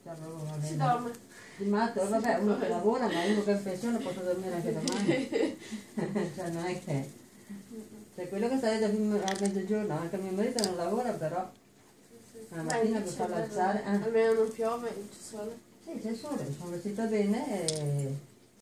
Si dorme. Di matto, vabbè, uno che lavora, ma uno che è in pensione può dormire anche domani. Cioè non è che... Cioè quello che stai a mezzogiorno, anche mio marito non lavora, però la mattina per farlo alzare... Almeno non piove, c'è sole. Sì, c'è il sole, sono vestita bene e